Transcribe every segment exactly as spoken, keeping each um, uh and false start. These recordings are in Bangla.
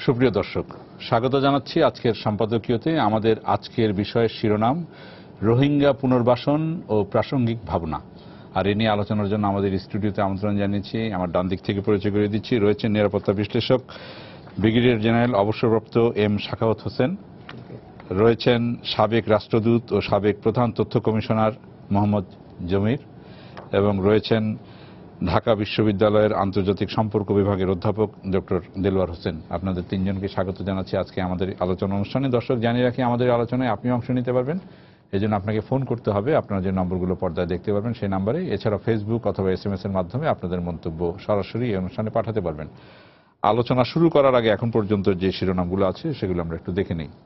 সুপ্রিয় দর্শক, স্বাগত জানাচ্ছি আজকের সম্পাদকীয়তে। আমাদের আজকের বিষয়ের শিরোনাম রোহিঙ্গা পুনর্বাসন ও প্রাসঙ্গিক ভাবনা। আর এ নিয়ে আলোচনার জন্য আমাদের স্টুডিওতে আমন্ত্রণ জানিয়েছি। আমার ডান দিক থেকে পরিচয় করে দিচ্ছি, রয়েছেন নিরাপত্তা বিশ্লেষক ব্রিগেডিয়ার জেনারেল অবসরপ্রাপ্ত এম শাখাওয়াত হোসেন, রয়েছেন সাবেক রাষ্ট্রদূত ও সাবেক প্রধান তথ্য কমিশনার মোহাম্মদ জমির, এবং রয়েছেন ঢাকা বিশ্ববিদ্যালয়ের আন্তর্জাতিক সম্পর্ক বিভাগের অধ্যাপক ডক্টর দেলোয়ার হোসেন। আপনাদের তিনজনকে স্বাগত জানাচ্ছি আজকে আমাদের আলোচনা অনুষ্ঠানে। দর্শক, জানিয়ে রাখি আমাদের আলোচনায় আপনি অংশ নিতে পারবেন, এই জন্য আপনাকে ফোন করতে হবে। আপনারা যে নম্বরগুলো পর্দায় দেখতে পারবেন সেই নম্বরে, এছাড়া ফেসবুক অথবা এস এম এস এর মাধ্যমে আপনাদের মন্তব্য সরাসরি এই অনুষ্ঠানে পাঠাতে পারবেন। আলোচনা শুরু করার আগে এখন পর্যন্ত যে শিরোনামগুলো আছে সেগুলো আমরা একটু দেখে নিই।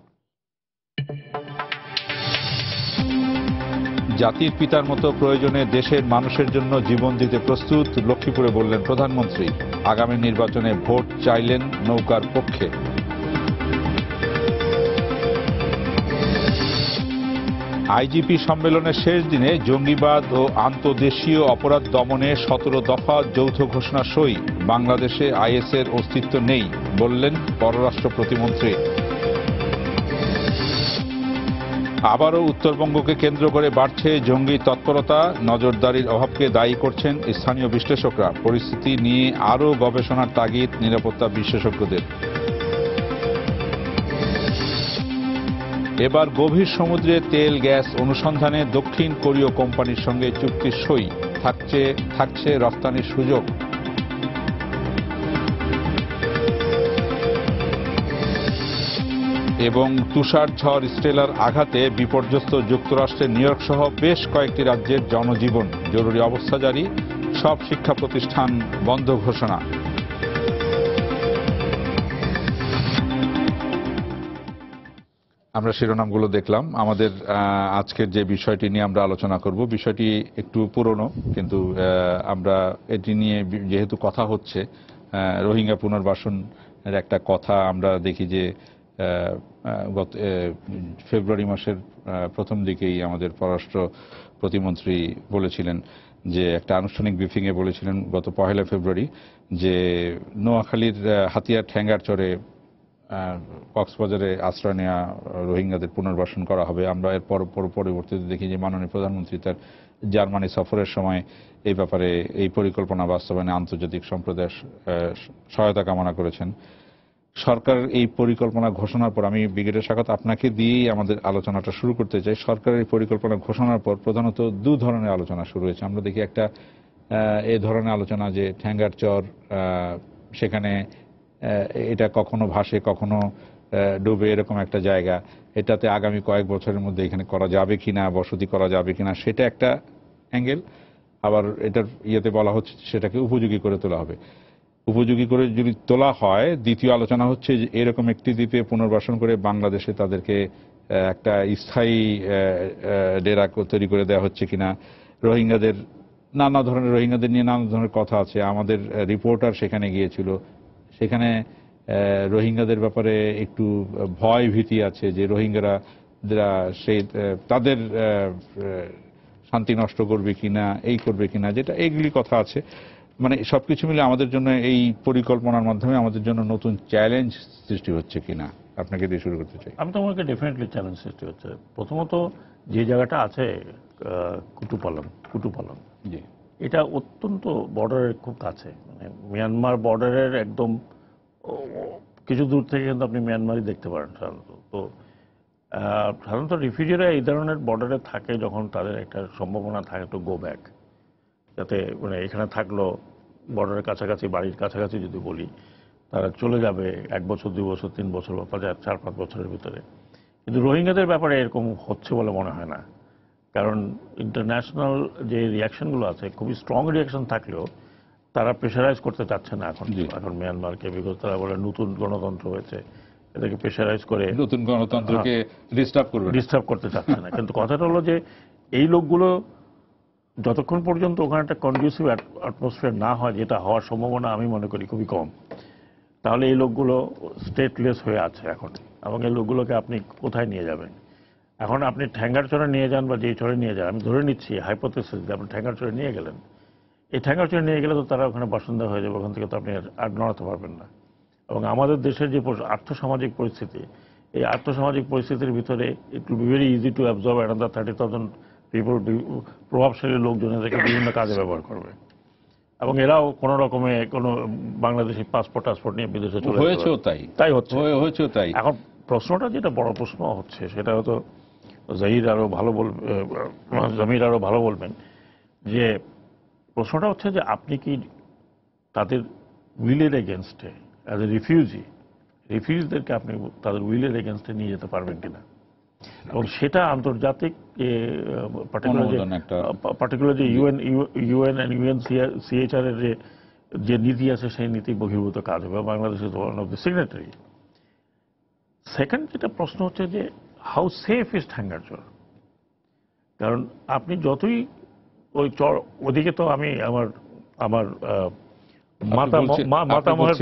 জাতির পিতার মতো প্রয়োজনে দেশের মানুষের জন্য জীবন দিতে প্রস্তুত, লক্ষ্মীপুরে বললেন প্রধানমন্ত্রী। আগামী নির্বাচনে ভোট চাইলেন নৌকার পক্ষে। আইজিপি সম্মেলনের শেষ দিনে জঙ্গিবাদ ও আন্তদেশীয় অপরাধ দমনে সতেরো দফা যৌথ ঘোষণা সই। বাংলাদেশে আইএসের অস্তিত্ব নেই বললেন পররাষ্ট্র প্রতিমন্ত্রী। আবারও উত্তরবঙ্গকে কেন্দ্র করে বাড়ছে জঙ্গি তৎপরতা, নজরদারির অভাবকে দায়ী করছেন স্থানীয় বিশ্লেষকরা। পরিস্থিতি নিয়ে আরও গবেষণার তাগিদ নিরাপত্তা বিশেষজ্ঞদের। এবার গভীর সমুদ্রে তেল গ্যাস অনুসন্ধানে দক্ষিণ কোরীয় কোম্পানির সঙ্গে চুক্তি সই, থাকছে থাকছে রফতানির সুযোগ। এবং তুষার ঝড় স্টেলার আঘাতে বিপর্যস্ত যুক্তরাষ্ট্রের নিউ ইয়র্ক সহ বেশ কয়েকটি রাজ্যের জনজীবন, জরুরি অবস্থা জারি, সব শিক্ষা প্রতিষ্ঠান বন্ধ ঘোষণা। আমরা শিরোনামগুলো দেখলাম। আমাদের আজকের যে বিষয়টি নিয়ে আমরা আলোচনা করব, বিষয়টি একটু পুরনো, কিন্তু আমরা এটি নিয়ে যেহেতু কথা হচ্ছে, রোহিঙ্গা পুনর্বাসনের একটা কথা আমরা দেখি যে গত ফেব্রুয়ারি মাসের প্রথম দিকেই আমাদের পররাষ্ট্র প্রতিমন্ত্রী বলেছিলেন যে, একটা আনুষ্ঠানিক ব্রিফিংয়ে বলেছিলেন গত পহেলা ফেব্রুয়ারি যে নোয়াখালীর হাতিয়ার ঠ্যাঙ্গারচরে কক্সবাজারে আশ্রয় নেওয়া রোহিঙ্গাদের পুনর্বাসন করা হবে। আমরা এর পর পরবর্তীতে দেখি যে মাননীয় প্রধানমন্ত্রী তার জার্মানি সফরের সময় এই ব্যাপারে এই পরিকল্পনা বাস্তবায়নে আন্তর্জাতিক সম্প্রদায়ের সহায়তা কামনা করেছেন। সরকারের এই পরিকল্পনা ঘোষণার পর, আমি ব্রিগেডিয়ার শাখাওয়াত আপনাকে দিয়েই আমাদের আলোচনাটা শুরু করতে চাই। সরকারের এই পরিকল্পনা ঘোষণার পর প্রধানত দু ধরনের আলোচনা শুরু হয়েছে। আমরা দেখি একটা এই ধরনের আলোচনা যে ঠ্যাঙ্গারচর, সেখানে এটা কখনো ভাসে কখনো ডুবে, এরকম একটা জায়গা, এটাতে আগামী কয়েক বছরের মধ্যে এখানে করা যাবে কিনা, বসতি করা যাবে কিনা, সেটা একটা অ্যাঙ্গেল। আবার এটার ইয়েতে বলা হচ্ছে সেটাকে উপযোগী করে তোলা হবে। উপযোগী করে যদি তোলা হয়, দ্বিতীয় আলোচনা হচ্ছে যে এরকম একটি দ্বীপে পুনর্বাসন করে বাংলাদেশে তাদেরকে একটা স্থায়ী ডেরা তৈরি করে দেওয়া হচ্ছে কিনা। রোহিঙ্গাদের নানা ধরনের রোহিঙ্গাদের নিয়ে নানা ধরনের কথা আছে। আমাদের রিপোর্টার সেখানে গিয়েছিল, সেখানে রোহিঙ্গাদের ব্যাপারে একটু ভয় ভীতি আছে যে রোহিঙ্গারা সেই তাদের শান্তি নষ্ট করবে কিনা, এই করবে কিনা, যেটা এইগুলি কথা আছে। মানে সবকিছু মিলে আমাদের জন্য এই পরিকল্পনার মাধ্যমে আমাদের জন্য নতুন চ্যালেঞ্জ সৃষ্টি হচ্ছে কিনা, আপনাকে দিয়ে শুরু করতে চাই। আমি তো মনে করি ডেফিনেটলি চ্যালেঞ্জ সৃষ্টি হচ্ছে। প্রথমত যে জায়গাটা আছে কুটুপালং কুটুপালং জি, এটা অত্যন্ত বর্ডারের খুব কাছে, মানে মিয়ানমার বর্ডারের একদম কিছু দূর থেকে কিন্তু আপনি মিয়ানমারই দেখতে পারেন সাধারণত। তো সাধারণত রিফিউজিরা এই ধরনের বর্ডারে থাকে যখন তাদের একটা সম্ভাবনা থাকে তো গো ব্যাক, যাতে মানে এখানে থাকলো বর্ডারের কাছাকাছি, বাড়ির কাছাকাছি যদি বলি, তারা চলে যাবে এক বছর দুই বছর তিন বছর বা চার পাঁচ বছরের ভিতরে। কিন্তু রোহিঙ্গাদের ব্যাপারে এরকম হচ্ছে বলে মনে হয় না, কারণ ইন্টারন্যাশনাল যে রিয়াকশনগুলো আছে খুবই স্ট্রং রিয়াকশন থাকলেও তারা প্রেশারাইজ করতে চাচ্ছে না এখন এখন মিয়ানমারকে, বিকজ তারা বলে নতুন গণতন্ত্র হয়েছে, এটাকে প্রেশারাইজ করে নতুন গণতন্ত্রকে ডিস্টার্ব করবে ডিস্টার্ব করতে চাচ্ছে না। কিন্তু কথাটা হলো যে এই লোকগুলো যতক্ষণ পর্যন্ত ওখানে একটা কন্ডিউসিভ অ্যাটমসফিয়ার না হয়, যেটা হওয়ার সম্ভাবনা আমি মনে করি খুবই কম, তাহলে এই লোকগুলো স্টেটলেস হয়ে আছে এখন। এবং এই লোকগুলোকে আপনি কোথায় নিয়ে যাবেন? এখন আপনি ঠ্যাঙ্গারচরে নিয়ে যান বা যেই চরে নিয়ে যান, আমি ধরে নিচ্ছি হাইপোথেসিস যে আপনি ঠ্যাঙ্গারচরে নিয়ে গেলেন, এই ঠ্যাঙ্গারচরে নিয়ে গেলে তো তারা ওখানে বাসিন্দা হয়ে যাবে, ওখান থেকে তো আপনি আর নড়াতে পারবেন না। এবং আমাদের দেশের যে আর্থসামাজিক পরিস্থিতি, এই আর্থসামাজিক পরিস্থিতির ভিতরে it will be very easy to absorb another thirty thousand people, প্রভাবশালী লোকজন এদেরকে বিভিন্ন কাজে ব্যবহার করবে এবং এরাও কোনো রকমে কোনো বাংলাদেশি পাসপোর্ট টাসপোর্ট নিয়ে বিদেশে চলে যাবে। হয়েছেও তাই তাই হচ্ছে হয়েছেও তাই এখন প্রশ্নটা যেটা বড় প্রশ্ন হচ্ছে সেটা হয়তো জাহির আরো ভালো বলবে, জামির আরো ভালো বলবেন, যে প্রশ্নটা হচ্ছে যে আপনি কি তাদের উইলের এগেনস্টে অ্যাজ এ রিফিউজি রিফিউজিদেরকে আপনি তাদের উইলের এগেনস্টে নিয়ে যেতে পারবেন কিনা, এবং সেটা আন্তর্জাতিক পার্টিকুলার যে UN UN and UN CHR এর যে নীতি আছে সেই নীতি বহির্ভূত কাজ হবে। Bangladesh is one of the signatory. Second যেটা প্রশ্ন হচ্ছে যে হাউ সেফ ইজ ঠ্যাঙ্গারচর, কারণ আপনি যতই ওই চর ওদিকে তো আমি আমার আমার মাতা মাতামহের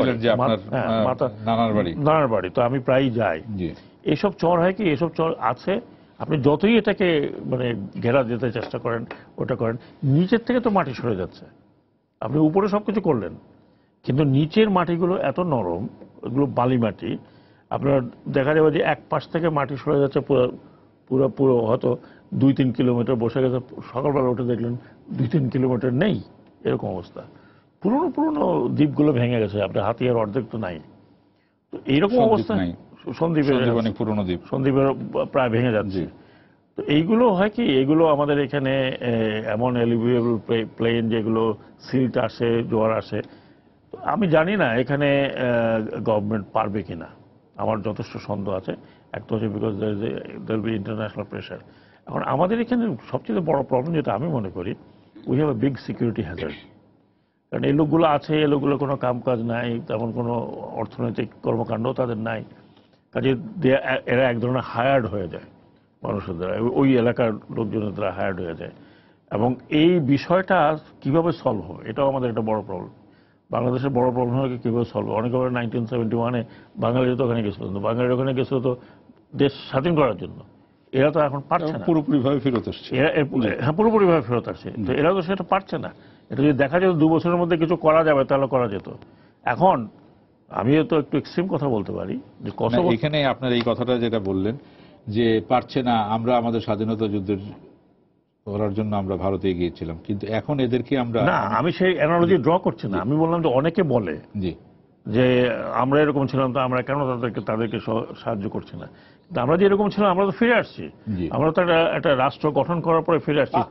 নানার বাড়ি নানার বাড়ি তো আমি প্রায়ই যাই। এসব চর হয় কি, এসব চর আছে আপনি যতই এটাকে মানে ঘেরা দিতে চেষ্টা করেন ওটা করেন, নিচের থেকে তো মাটি সরে যাচ্ছে। আপনি উপরে সবকিছু করলেন কিন্তু নিচের মাটিগুলো এত নরম, ওগুলো বালি মাটি, আপনার দেখা যাবে যে এক পাশ থেকে মাটি সরে যাচ্ছে পুরো পুরো পুরো হয়তো দুই তিন কিলোমিটার, বসে গেছে সকালবেলা উঠে দেখলেন দুই তিন কিলোমিটার নেই, এরকম অবস্থা। পুরনো পুরনো দ্বীপগুলো ভেঙে গেছে, আপনার হাতিয়ার অর্ধেক তো নাই। তো এইরকম অবস্থা সন্দ্বীপের পুরনো দ্বীপ সন্দ্বীপের প্রায় ভেঙে যাচ্ছে। তো এইগুলো হয় কি, এগুলো আমাদের এখানে এমন এলিভিয়েবল প্লেন যেগুলো সিল্ট আসে, জোয়ার আসে, আমি জানি না এখানে গভর্নমেন্ট পারবে কিনা, আমার যথেষ্ট সন্দেহ আছে। একটা হচ্ছে because there be international pressure. এখন আমাদের এখানে সবচেয়ে বড় প্রবলেম যেটা আমি মনে করি, we have a big security hazard. কারণ এই লোকগুলো আছে, এই লোকগুলো কোনো কাম কাজ নাই, তেমন কোনো অর্থনৈতিক কর্মকাণ্ড তাদের নাই, কাজে এরা এক ধরনের হায়ার্ড হয়ে যায় মানুষের দ্বারা, ওই এলাকার লোকজনের দ্বারা হায়ার্ড হয়ে যায়। এবং এই বিষয়টা কিভাবে সলভ হবে এটাও আমাদের একটা বড় প্রবলেম। বাংলাদেশের বড় প্রবলেম হবে কীভাবে সলভ হবে। অনেকে বলে নাইনটিন সেভেন্টি ওয়ানে বাঙালিরা তো ওখানে গেছিল, কিন্তু বাঙালির ওখানে গেছিল তো দেশ স্বাধীন করার জন্য, এরা তো এখন পারছে না, পুরোপুরিভাবে ফেরত আসছে। হ্যাঁ, পুরোপুরিভাবে ফেরত আসছে, তো এরা তো সেটা পারছে না। এটা যদি দেখা যেত দু বছরের মধ্যে কিছু করা যাবে তাহলে করা যেত। এখন আমি তো একটু এক্সট্রিম কথা বলতে পারি যে কসোভো, এখানে আপনার এই কথাটা যেটা বললেন যে পারছে না, আমরা আমাদের স্বাধীনতা যুদ্ধের করার জন্য আমরা ভারতে গিয়েছিলাম, কিন্তু এখন এদেরকে আমরা না, আমি সেই অ্যানালজি ড্র করছি না। আমি বললাম যে অনেকে বলে জি যে আমরা এরকম ছিলাম তো আমরা কেন তাদেরকে তাদেরকে সাহায্য করছি না। কিন্তু আমরা যে এরকম ছিলাম আমরা তো ফিরে আসছি, আমরা তো একটা একটা রাষ্ট্র গঠন করার পরে ফিরে আসছি,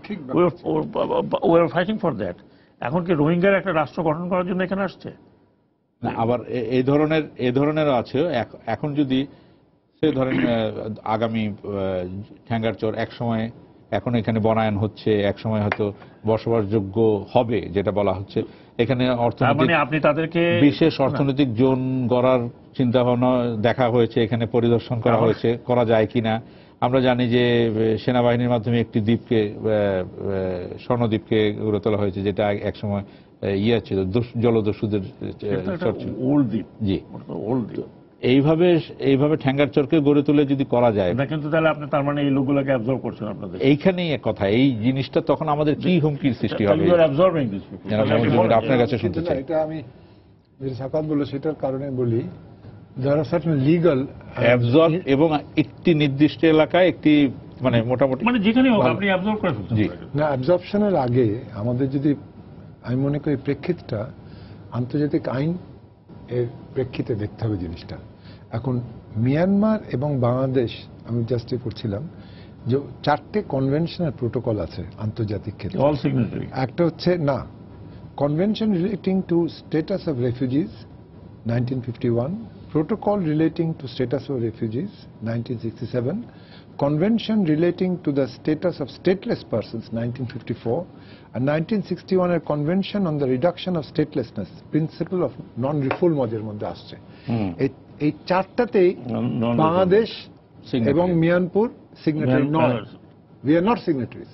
we are fighting for that. এখন কি রোহিঙ্গার একটা রাষ্ট্র গঠন করার জন্য এখানে আসছে? আবার এই ধরনের এই ধরনেরও আছে। এখন যদি সে ধরেন আগামী ঠ্যাঙ্গারচর এক সময়, এখন এখানে বনায়ন হচ্ছে, এক সময় হয়তো বসবাসযোগ্য হবে যেটা বলা হচ্ছে, এখানে অর্থনৈতিক আপনি তাদেরকে বিশেষ অর্থনৈতিক জোন গড়ার চিন্তা ভাবনা দেখা হয়েছে, এখানে পরিদর্শন করা হয়েছে, করা যায় কিনা। আমরা জানি যে সেনাবাহিনীর মাধ্যমে একটি দ্বীপকে, স্বর্ণদ্বীপকে গড়ে তোলা হয়েছে, যেটা একসময় ইয়ে ছিল জলদস্যুদের দ্বীপ। জি, ওল্ড দ্বীপ। এইভাবে এইভাবে ঠ্যাঙ্গারচরকে গড়ে তুলে যদি করা যায়, কিন্তু তাহলে আপনি তার মানে এই লোকগুলোকে অ্যাবজর্ব করছেন আপনাদের। এইখানেই এক কথা, এই জিনিসটা তখন আমাদের কি হুমকির সৃষ্টি হবে আপনার কাছে শুনতে চাই। এটা আমি যে সাকাত বলল সেটার কারণে বলি, যারা সার্টেন লিগ্যাল অ্যাবজর্ব এবং একটি নির্দিষ্ট এলাকায় একটি মানে মোটামুটি মানে যেখানে হোক আপনি অ্যাবজর্ব করে ফেলতে পারেন। না, অ্যাবজর্পশনের আগে আমাদের যদি, আমি মনে করি প্রেক্ষিতটা আন্তর্জাতিক আইন এর প্রেক্ষিতে দেখতে হবে জিনিসটা। এখন মিয়ানমার এবং বাংলাদেশ, আমি জাস্ট পড়ছিলাম যে চারটে কনভেনশনাল প্রোটোকল আছে আন্তর্জাতিক ক্ষেত্রে। All signatory. একটা হচ্ছে না, convention relating to status of refugees nineteen fifty one, protocol relating to status of refugees nineteen sixty seven, convention relating to the status of stateless persons nineteen fifty four, আর নাইনটিন সিক্সটি ওয়ান এর convention on the reduction of statelessness, principle of non রিফুলমজের মধ্যে আসছে। এই চারটাতেই বাংলাদেশ এবং মিয়ানপুর সিগনেটারি নয়। We are not signatories,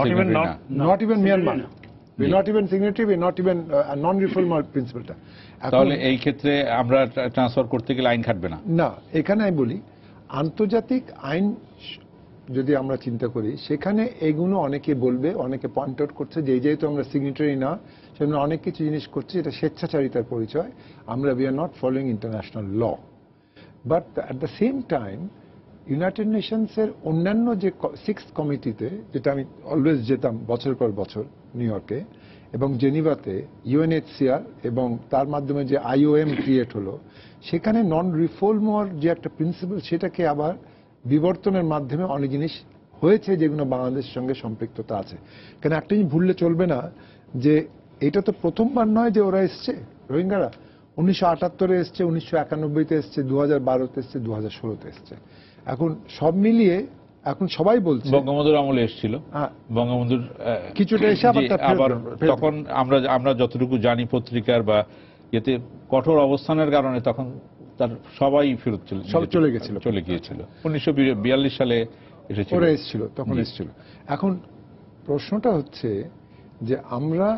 not even Myanmar, we are not even signatory, we are not even non refoulement প্রিন্সিপলটা। তাহলে এই ক্ষেত্রে আমরা ট্রান্সফার করতে গেলে আইন খাটবে না। না, এখানে আমি বলি আন্তর্জাতিক আইন যদি আমরা চিন্তা করি, সেখানে এগুলো অনেকে বলবে, অনেকে পয়েন্ট আউট করছে যে যেহেতু আমরা সিগনেটারি না, সেজন্য অনেক কিছু জিনিস করছি, এটা স্বেচ্ছাচারিতার পরিচয়, আমরা we are not following international law. But at the same time united নেশনসের অন্যান্য যে সিক্স কমিটিতে, যেটা আমি অলওয়েজ যেতাম বছর পর বছর নিউ ইয়র্কে এবং জেনিভাতে, ইউএনএইচসিআর এবং তার মাধ্যমে যে আইওএম ক্রিয়েট হলো, সেখানে নন রিফর্মার যে একটা প্রিন্সিপাল, সেটাকে আবার বিবর্তনের মাধ্যমে অনেক জিনিস হয়েছে যেগুলো বাংলাদেশের সঙ্গে সম্পৃক্ততা আছে। কেন একটা জিনিস ভুললে চলবে না যে এটা তো প্রথমবার নয় যে ওরা এসছে, রোহিঙ্গারা উনিশশো আটাত্তরে এসছে, উনিশশো একানব্বইতে এসছে, দু হাজার বারোতে এসছে, দু হাজার ষোলোতে এসছে। এখন সব মিলিয়ে এখন সবাই বলছে বঙ্গবন্ধুর আমলে এসেছিল, হ্যাঁ, বঙ্গবন্ধুর আহ, কিছুটা এসে আবার জি, তা ফেরত আবার দেন, ফেরত তখন আমরা আমরা যতটুকু জানি পত্রিকার বা এতে কঠোর অবস্থানের কারণে তখন তার সবাই ফেরত চলে সব চলে গেছিল। চলে গিয়েছিল উনিশশো বিয়াল্লিশ সালে এসেছিল। ওরা এসেছিল, তখন জি। এসেছিল। এখন প্রশ্নটা হচ্ছে যে আমরা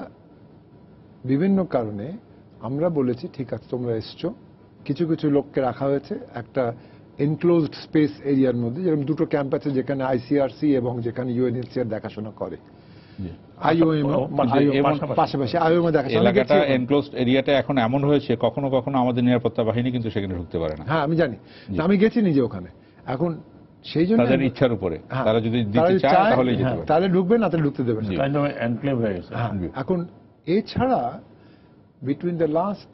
বিভিন্ন কারণে আমরা বলেছি ঠিক আছে তোমরা এসছো, কিছু কিছু লোককে রাখা হয়েছে একটা এনক্লোজড স্পেস এরিয়ার মধ্যে, যেরকম দুটো ক্যাম্প আছে যেখানে আইসিআরসি এবং যেখানে ইউএনএইচসিআর দেখাশোনা করে, জি। আইওএম পাশাপাশি। পাশাপাশি আইওএম দেখাশোনা। এলাকাটা এনক্লোজড এরিয়াটা এখন এমন হয়েছে কখনো কখনো আমাদের নিরাপত্তা বাহিনী কিন্তু সেখানে ঢুকতে পারে না। হ্যাঁ আমি জানি, আমি গেছি নিজে ওখানে। এখন সেই জন্য তাদের ইচ্ছার উপরে, হ্যাঁ, তারা যদি তারা দিতে যদি চায় চায়, তাহলেই যেতে হ্যাঁ, পারে। তাহলে ঢুকবে না তাহলে ঢুকতে দেবে না। কাইন্ড অফ এনক্লেভ হয়ে গেছে। হ্যাঁ, এখন এছাড়া between the last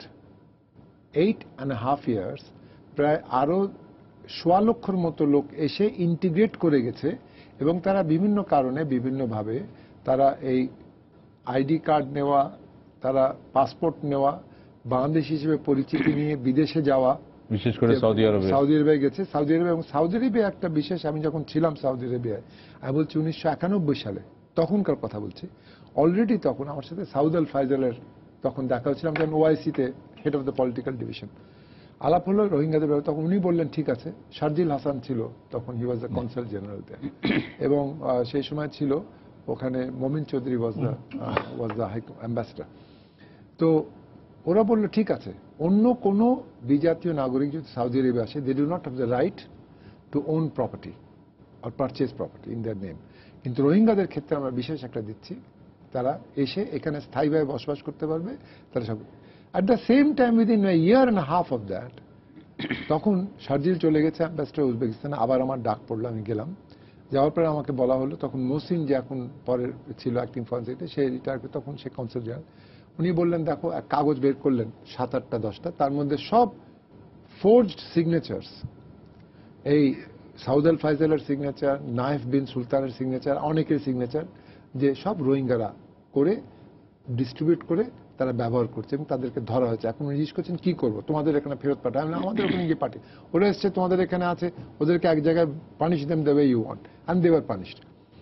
eight and half years প্রায় আরো সোয়া লক্ষর মতো লোক এসে ইন্টিগ্রেট করে গেছে এবং তারা বিভিন্ন কারণে বিভিন্নভাবে তারা এই আইডি কার্ড নেওয়া, তারা পাসপোর্ট নেওয়া, বাংলাদেশ হিসেবে পরিচিতি নিয়ে বিদেশে যাওয়া, বিশেষ করে সৌদি আরবে। সৌদি আরবে গেছে। সৌদি আরবে এবং সৌদি আরবে একটা বিশেষ, আমি যখন ছিলাম সৌদি আরবিয়ায়, আমি বলছি উনিশশো একানব্বই সালে, তখনকার কথা বলছি, অলরেডি তখন আমার সাথে সাউদ আল ফাইজালের তখন দেখা হচ্ছিলাম, যখন ওআইসিতে head of the political division আলাপ হলো রোহিঙ্গাদের ব্যাপারে। তখন উনি বললেন ঠিক আছে, শারজিল হাসান ছিল তখন, he was the consul general there, এবং আহ, সেই সময় ছিল ওখানে Momin Chowdhury was the was the high ambassador. তো ওরা বললো ঠিক আছে, অন্য কোনো বিজাতীয় নাগরিক যদি সৌদি আরবে আসে, they do not have the right to own property or purchase property in their name, কিন্তু রোহিঙ্গাদের ক্ষেত্রে আমরা বিশেষ একটা দিচ্ছি, তারা এসে এখানে স্থায়ীভাবে বসবাস করতে পারবে। তারা সব at the same time within a year and half of that, তখন শারজিল চলে গেছে অ্যাম্বাসেডর উজবেকিস্তানে, আবার আমার ডাক পড়লো, আমি গেলাম। যাওয়ার পরে আমাকে বলা হলো, তখন মহসিন যে এখন পরের ছিল অ্যাক্টিং ফরেন সেক্রেটারি, সে রিটায়ার করে, তখন সে কনসাল জেনারেল, উনি বললেন দেখো এক কাগজ বের করলেন সাত আটটা দশটা, তার মধ্যে সব ফোর্জড সিগনেচার্স, এই সাউদ আল ফাইজালের সিগনেচার, নাইফ বিন সুলতানের সিগনেচার, অনেকের সিগনেচার, যে সব রোহিঙ্গারা করে ডিস্ট্রিবিউট করে তারা ব্যবহার করছে এবং তাদেরকে ধরা হয়েছে। এখন উনি জিজ্ঞেস করছেন কি করবো, তোমাদের এখানে ফেরত পাঠায়? আমি বললাম, আমাদের ওখানে গিয়ে পাঠিয়ে, ওরা এসছে তোমাদের এখানে আছে, ওদেরকে এক জায়গায় পানিশ দেম দেবে you want, and they were punished.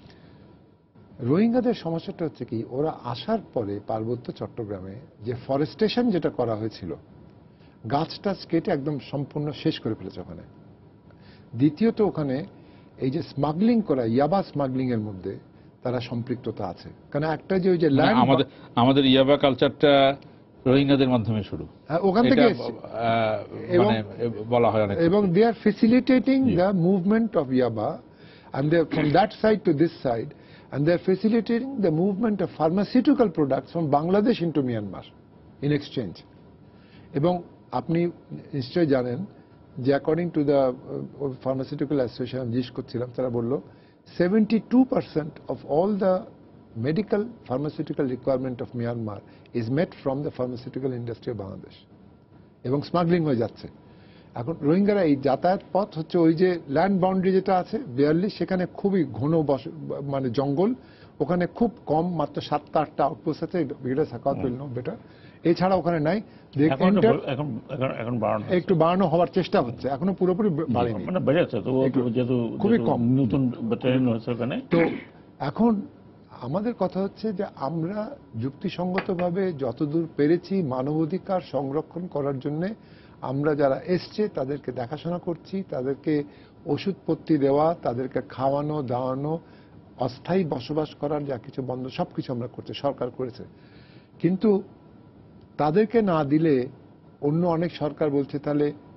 রোহিঙ্গাদের সমস্যাটা হচ্ছে কি, ওরা আসার পরে পার্বত্য চট্টগ্রামে যে ফরেস্টেশন যেটা করা হয়েছিল, গাছ টাছ কেটে একদম সম্পূর্ণ শেষ করে ফেলেছে ওখানে। দ্বিতীয়ত ওখানে এই যে স্মাগলিং করা, ইয়াবা স্মাগলিং এর মধ্যে তারা সম্পৃক্ততা আছে, কারণ একটা যে ওই যে মানে ল্যান্ড, আমাদের আমাদের ইয়াবা কালচারটা রোহিঙ্গাদের মাধ্যমে শুরু, ওখান থেকে এটা, এসছে। আহ, এবং- মানে বলা হয় অনেক। এবং they are facilitating the movement of Yaba, and they are from that side to this side, and they are facilitating the movement of pharmaceutical products from Bangladesh into Myanmar in exchange. এবং আপনি নিশ্চয়ই জানেন যে according to the pharmaceutical association জিজ্ঞেস করছিলাম, তারা বললো seventy two percent of all the medical pharmaceutical requirement of Myanmar is met from the pharmaceutical industry of Bangladesh, এবং স্মাগলিং হয়ে যাচ্ছে। এখন রোহিঙ্গারা এই যাতায়াত পথ হচ্ছে ওই যে ল্যান্ড বাউন্ডারি যেটা আছে বিয়াল্লিশ, সেখানে খুবই ঘন বস মানে জঙ্গল, ওখানে খুব কম, মাত্র সাতটা আটটা আউটপোস্ট আছে, বেটার সাকাত উইল নো বেটার, এছাড়া ওখানে নাই। এখন তো- এখন এখন এখন বাড়ানো হয়েছে। একটু বাড়ানো হওয়ার চেষ্টা হচ্ছে, এখনো পুরোপুরি বাড়েনি। মানে বেড়েছে তো, একটু- যেহেতু খুবই যেহেতু কম। নতুন ট্রেন হয়েছে ওখানে। তো এখন আমাদের কথা হচ্ছে যে আমরা যুক্তিসঙ্গতভাবে যতদূর পেরেছি মানবাধিকার সংরক্ষণ করার জন্য আমরা যারা এসছে তাদেরকে দেখাশোনা করছি, তাদেরকে ওষুধপত্তি দেওয়া, তাদেরকে খাওয়ানো দাওয়ানো, অস্থায়ী বসবাস করার যা কিছু বন্ধ সবকিছু আমরা করছি, সরকার করেছে। কিন্তু তাদেরকে না দিলে অন্য অনেক সরকার বলছে তাহলে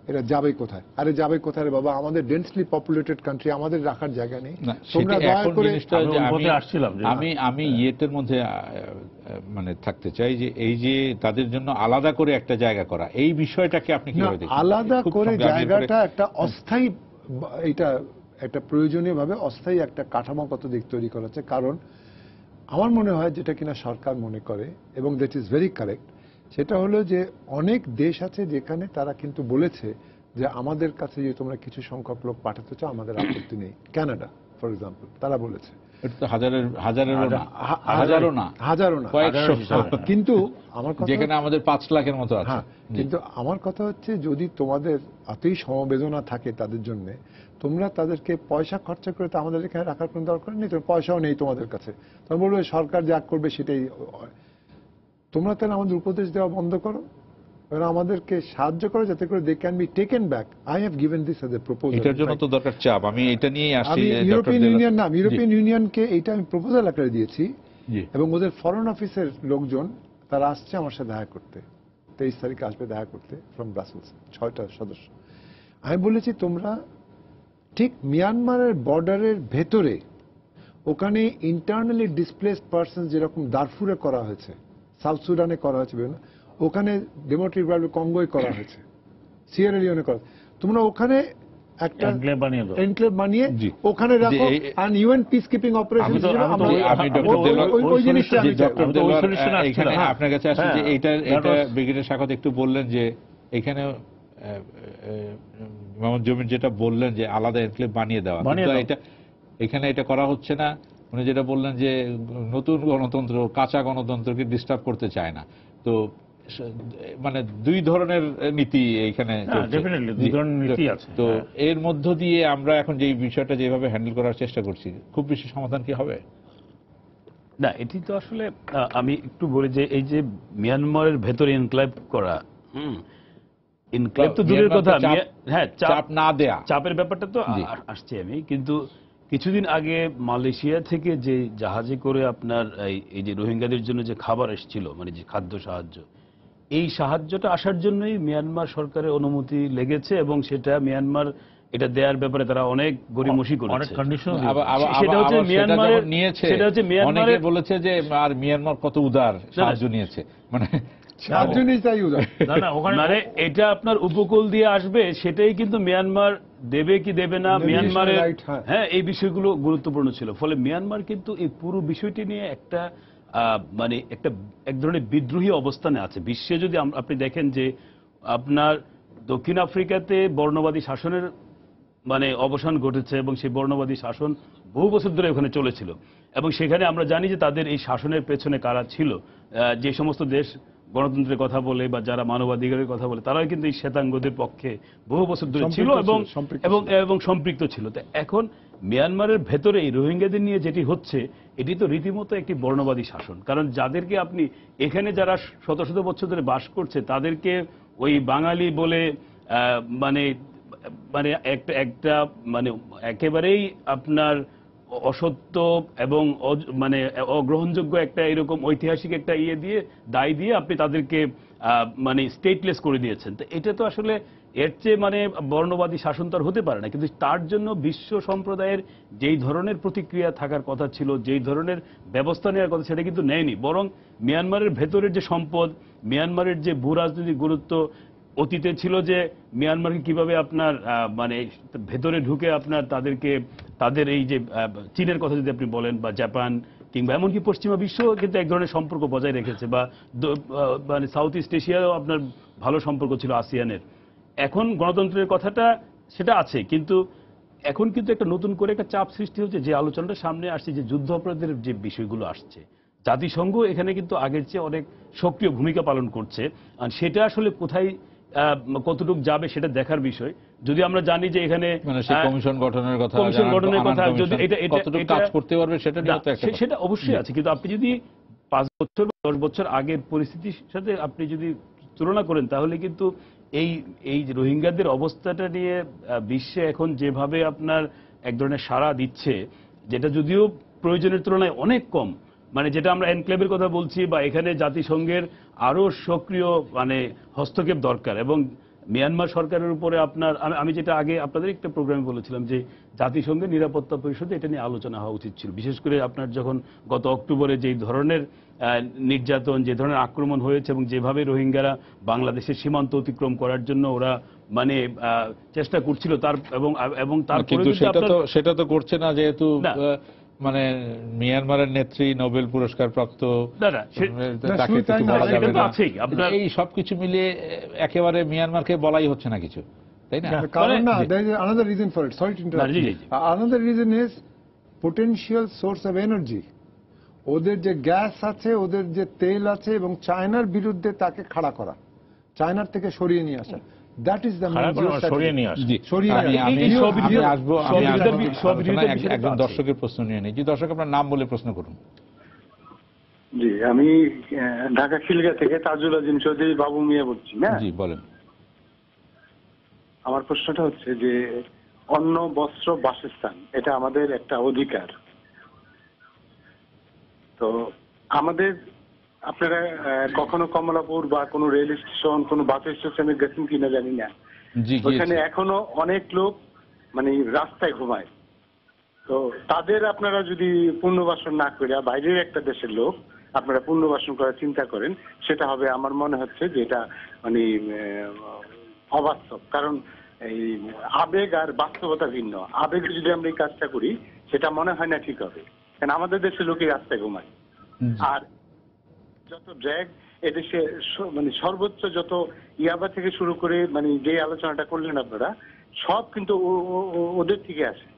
এটা যাবে কোথায়? আরে যাবে কোথায় রে বাবা? আমাদের ডেন্সলি পপুলেটেড কান্ট্রি, আমাদের রাখার জায়গা নেই। না, তোমরা সেটা দয়া এখন করে জিনিসটা আমি যে ওর আমি মধ্যে আসছিলাম যে- আমি আমি ইয়েটের মধ্যে আহ, আহ, মানে থাকতে চাই যে এই যে তাদের জন্য আলাদা করে একটা জায়গা করা, এই বিষয়টাকে আপনি না, কিভাবে দেখেন? আলাদা খুব করে সংক্ষেপে, আমি এরপরে- জায়গাটা একটা অস্থায়ী বা- এটা একটা প্রয়োজনীয় ভাবে অস্থায়ী একটা কাঠামোগত দিক তৈরি করা হচ্ছে। কারণ আমার মনে হয় যেটা কিনা সরকার মনে করে, এবং দ্যাট ইজ ভেরি কারেক্ট, সেটা হলো যে অনেক দেশ আছে যেখানে তারা কিন্তু বলেছে যে আমাদের কাছে যদি তোমরা কিছু সংখ্যক লোক পাঠাতে চাও আমাদের আপত্তি নেই। কানাডা ফর এক্সাম্পল, তারা বলেছে। এটা তো হাজারের হাজারেরও না, হা- হাজারও না, হাজারও না, কয়েকশো, হ্যাঁ, কিন্তু আমার কথা যেখানে আমাদের পাঁচ লাখের মতো আছে। হ্যাঁ, জি। কিন্তু আমার কথা হচ্ছে যদি তোমাদের এতই সমবেদনা থাকে তাদের জন্য, তোমরা তাদেরকে পয়সা খরচা করে তো আমাদের এখানে রাখার কোনো দরকার নেই। তোমার পয়সাও নেই তোমাদের কাছে, তোমরা বলবে সরকার যা করবে সেটাই হয়। তোমরা তাহলে আমাদের উপদেশ দেওয়া বন্ধ করো, ওরা আমাদেরকে সাহায্য করো যাতে করে they can be taken back. I have given this as a proposal. এটার জন্য তো দরকার চাপ। আমি এটা নিয়েই আসছি। আমি যে ডক্টর ইউরোপিয়ান দেলা- ইউনিয়ন নাম জি, ইউরোপিয়ান ইউনিয়নকে এইটা আমি প্রপোজাল আকারে দিয়েছি, জি। এবং ওদের ফরেন অফিসের লোকজন তারা আসছে আমার সাথে দেখা করতে, তেইশ তারিখে আসবে দেখা করতে ফ্রম ব্রাসেলস, ছয়টা সদস্য। আমি বলেছি তোমরা ঠিক মিয়ানমারের বর্ডারের ভেতরে, ওখানে ইন্টারনালি ডিসপ্লেসড পারসন যেরকম দারফুরে করা হয়েছে, সাউথ সুদানে করা হয়েছে, বিভিন্ন ওখানে ডেমোক্রেটিক রিপাবলিক কঙ্গোয় করা হয়েছে, সিয়েরা লিওনে করা হয়েছে, তোমরা ওখানে একটা এনক্লেভ বানিয়ে দাও। এনক্লেভ বানিয়ে জি। ওখানে রাখো। যে এই- আর ইউএন পিস কিপিং অপারেশন আমি তো- আমি তো ওই- আমি আমি ডক্টর তো ওই- দেলোয়ার- ওই- ওই জিনিসটা solution- আমি চাই। ডক্টর আমি তো ওই দেলোয়ার, solution আহ, আসছিলাম। এখানে হ্যাঁ। আপনার কাছে আসছে যে হ্যাঁ, এইটা that এটা was- ব্রিগেডিয়ার শাখাত একটু বললেন যে এখানে আহ, আহ, মোহাম্মদ জমির যেটা বললেন যে আলাদা এনক্লেভ বানিয়ে দেওয়া, বানিয়ে কিন্তু দাও। এটা এখানে এটা করা হচ্ছে না। উনি যেটা বললেন যে নতুন গণতন্ত্র কাঁচা গণতন্ত্রকে ডিস্টার্ব করতে চায় না। তো স- মানে দুই ধরনের নীতি এইখানে হ্যাঁ, চলছে। definitely, দুই জি। ধরনের নীতি আছে। তো হ্যাঁ। এর মধ্য দিয়ে আমরা এখন যে বিষয়টা যেভাবে হ্যান্ডেল করার চেষ্টা করছি, খুব বেশি সমাধান কি হবে? না, এটি তো আসলে আহ, আমি একটু বলি যে এই যে মিয়ানমারের ভেতরে ইনক্লাইভ করা, হুম ইনক্লাইভ তো দূরের কথা, মিয়ানমারকে চাপ- মিয়া- হ্যাঁ চাপ চাপ না দেয়া। চাপের ব্যাপারটা তো জি। আ- আসছে আমি, কিন্তু কিছুদিন আগে মালয়েশিয়া থেকে যে জাহাজে করে আপনার এই- এই যে রোহিঙ্গাদের জন্য যে খাবার এসেছিল, মানে যে খাদ্য সাহায্য, এই সাহায্যটা আসার জন্যই মিয়ানমার সরকারের অনুমতি লেগেছে, এবং সেটা মিয়ানমার এটা দেওয়ার ব্যাপারে তারা অনেক গড়িমসি অনেক করেছে। কন্ডিশন আবার আবার- সেটা আবার- হচ্ছে আবার সেটা মিয়ানমারের- যখন নিয়েছে, সেটা হচ্ছে অনেকে মিয়ানমারের- বলেছে যে আর মিয়ানমার কত উদার সাহায্য নিয়েছে, মানে সাত জনই চাই উদার। না না ওখানে মানে এটা আপনার উপকূল দিয়ে আসবে, সেটাই কিন্তু মিয়ানমার দেবে কি দেবে না, Navigation মিয়ানমারের right, হ্যাঁ। হ্যাঁ এই বিষয়গুলো গুরুত্বপূর্ণ ছিল। ফলে মিয়ানমার কিন্তু এই পুরো বিষয়টি নিয়ে একটা আহ, মানে একটা এক ধরনের বিদ্রোহী অবস্থানে আছে। বিশ্বে যদি আম- আপনি দেখেন যে আপনার দক্ষিণ আফ্রিকাতে বর্ণবাদী শাসনের মানে অবসান ঘটেছে, এবং সেই বর্ণবাদী শাসন বহু বছর ধরে ওখানে চলেছিল, এবং সেখানে আমরা জানি যে তাদের এই শাসনের পেছনে কারা ছিল। আহ, যে সমস্ত দেশ গণতন্ত্রের কথা বলে বা যারা মানবাধিকারের কথা বলে, তারাও কিন্তু এই শ্বেতাঙ্গদের পক্ষে বহু বছর ধরে ছিল সম্পৃক্ত এবং ছিল, সম্পৃক্ত এবং ছিল। এবং সম্পৃক্ত ছিল। তো এখন মিয়ানমারের ভেতরে এই রোহিঙ্গাদের নিয়ে যেটি হচ্ছে, এটি তো রীতিমতো একটি বর্ণবাদী শাসন। কারণ যাদেরকে আপনি এখানে যারা শত শত বছর ধরে বাস করছে, তাদেরকে ওই বাঙালি বলে আহ, মানে মানে একটা একটা মানে একেবারেই আপনার অসত্য এবং অজ- মানে অগ্রহণযোগ্য একটা এরকম ঐতিহাসিক একটা ইয়ে দিয়ে দায় দিয়ে আপনি তাদেরকে আহ, মানে স্টেটলেস করে দিয়েছেন। তো এটা তো আসলে এর চেয়ে মানে বর্ণবাদী শাসন তো আর হতে পারে না। কিন্তু তার জন্য বিশ্ব সম্প্রদায়ের যেই ধরনের প্রতিক্রিয়া থাকার কথা ছিল, যেই ধরনের ব্যবস্থা নেওয়ার কথা, সেটা কিন্তু নেয়নি। বরং মিয়ানমারের ভেতরের যে সম্পদ, মিয়ানমারের যে ভূ রাজনৈতিক গুরুত্ব, অতীতে ছিল যে মিয়ানমারকে কিভাবে আপনার আহ, মানে ভেতরে ঢুকে আপনার তাদেরকে তাদের এই যে আহ, চীনের কথা যদি আপনি বলেন, বা জাপান কিংবা এমনকি পশ্চিমা বিশ্ব কিন্তু এক ধরনের সম্পর্ক বজায় রেখেছে, বা দ- আহ, মানে সাউথ ইস্ট এশিয়াও আপনার ভালো সম্পর্ক ছিল আসিয়ানের। এখন গণতন্ত্রের কথাটা সেটা আছে, কিন্তু এখন কিন্তু একটা নতুন করে একটা চাপ সৃষ্টি হচ্ছে, যে আলোচনাটা সামনে আসছে, যে যুদ্ধ অপরাধের যে বিষয়গুলো আসছে, জাতিসংঘ এখানে কিন্তু আগের চেয়ে অনেক সক্রিয় ভূমিকা পালন করছে। আর সেটা আসলে কোথায় আহ, কতটুকু যাবে সেটা দেখার বিষয়। যদি আমরা জানি যে এখানে মানে সেই আহ, কমিশন গঠনের কথা, কমিশন আনান- গঠনের আনান কথা, কমিশন যদি এটা এটা কতটুকু এটা- কাজ করতে পারবে সেটা নিয়ে না, তো একটা সে- কথা। সেটা অবশ্যই আছে, কিন্তু আপনি যদি পাঁচ বছর বা দশ বছর আগের পরিস্থিতির সাথে আপনি যদি তুলনা করেন, তাহলে কিন্তু এই এই যে রোহিঙ্গাদের অবস্থাটা নিয়ে আহ, বিশ্বে এখন যেভাবে আপনার এক ধরনের সাড়া দিচ্ছে, যেটা যদিও প্রয়োজনের তুলনায় অনেক কম, মানে যেটা আমরা এনক্লেভের কথা বলছি, বা এখানে জাতিসংঘের আরো সক্রিয় মানে হস্তক্ষেপ দরকার। এবং মিয়ানমার সরকারের উপরে আপনার আমি- আমি যেটা আগে আপনাদের একটা প্রোগ্রামে বলেছিলাম যে জাতিসংঘের নিরাপত্তা পরিষদে এটা নিয়ে আলোচনা হওয়া উচিত ছিল, বিশেষ করে আপনার যখন গত অক্টোবরে যেই ধরনের আহ, নির্যাতন, যে ধরনের আক্রমণ হয়েছে এবং যেভাবে রোহিঙ্গারা বাংলাদেশের সীমান্ত অতিক্রম করার জন্য ওরা মানে আহ, চেষ্টা করছিল তার এবং এবং তারপরে কিন্তু যদি সেটা আপনার তো সেটা তো করছে না, যেহেতু না। আহ, মানে মিয়ানমারের নেত্রী নোবেল পুরস্কার প্রাপ্ত, না, না, সে- তাকে শুধু তাই কিছু না, বলা সেটা যাবে তো না। আছেই। আপনার- এই সবকিছু মিলিয়ে একেবারে মিয়ানমারকে বলাই হচ্ছে না কিছু, তাই না? The কারণ না, জি। there is another reason for it. Sorry to interrupt. না, জি, জি, জি। Uh, Another reason is potential source of energy. ওদের যে গ্যাস আছে, ওদের যে তেল আছে, এবং চায়নার বিরুদ্ধে তাকে খাড়া করা, চায়নার থেকে সরিয়ে নিয়ে আসা, দ্যাট ইজ দ্য খারাপ করে আমরা সরিয়ে নিয়ে আসি। জি, সরিয়ে আমি নিয়ে- আমি এই যে আমি সবিরোধী- আসবো আমি সবিরোধী- আসবো সবিরোধী আলোচনায় বিষয়টা তো একজন আছে। দর্শকের প্রশ্ন নিয়ে নিই। জি দর্শক, আপনার নাম বলে প্রশ্ন করুন। জি, আমি আহ, ঢাকা খিলগা থেকে তাজুল আজিম চৌধুরী বাবু মিয়া বলছি। না, জি বলেন। আমার প্রশ্নটা হচ্ছে যে অন্ন, বস্ত্র, বাসস্থান এটা আমাদের একটা অধিকার। তো আমাদের আপনারা আহ, কখনো কমলাপুর বা কোনো রেল স্টেশন, কোনো বাস স্টেশনে গেছেন কিনা জানি না, জি ওখানে গিয়েছি। এখনো অনেক লোক মানে রাস্তায় ঘুমায়। তো তাদের আপনারা যদি পুনর্বাসন না করে বাইরের একটা দেশের লোক আপনারা পুনর্বাসন করার চিন্তা করেন, সেটা হবে আমার মনে হচ্ছে যে এটা মানে আহ, অবাস্তব। কারণ এই আবেগ আর বাস্তবতা ভিন্ন। আবেগে যদি আমরা এই কাজটা করি সেটা মনে হয় না ঠিক হবে, কারণ আমাদের দেশের লোকই রাস্তায় ঘুমায়। আর যত ড্র্যাগ এদেশে স- মানে সর্বোচ্চ যত ইয়াবা থেকে শুরু করে মানে যে আলোচনাটা করলেন আপনারা, সব কিন্তু ও- ও- ও- ওদের থেকে আসে।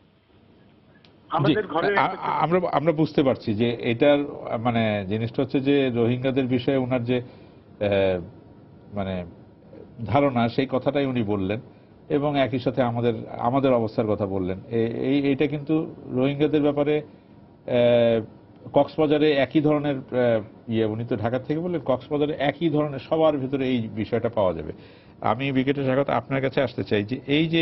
জি, আমাদের ঘরে আ- আ- আমরা আমরা বুঝতে পারছি যে এটার মানে জিনিসটা হচ্ছে যে রোহিঙ্গাদের বিষয়ে ওনার যে আহ, মানে ধারণা, সেই কথাটাই উনি বললেন এবং একই সাথে আমাদের আমাদের অবস্থার কথা বললেন। এ- এই এইটা কিন্তু রোহিঙ্গাদের ব্যাপারে আহ, কক্সবাজারে একই ধরনের আহ, ইয়ে, উনি তো ঢাকা থেকে বললেন, কক্সবাজারে একই ধরনের সবার ভিতরে এই বিষয়টা পাওয়া যাবে। আমি বিকেটে স্বাগত আপনার কাছে আসতে চাই যে এই যে